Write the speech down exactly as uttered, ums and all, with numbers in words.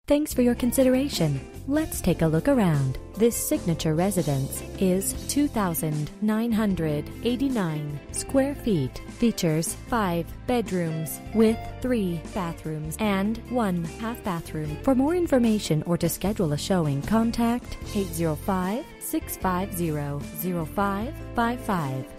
Thanks for your consideration. Let's take a look around. This signature residence is two thousand nine hundred eighty-nine square feet. Features five bedrooms with three bathrooms and one half bathroom. For more information or to schedule a showing, contact eight zero five, six five zero, zero five five five.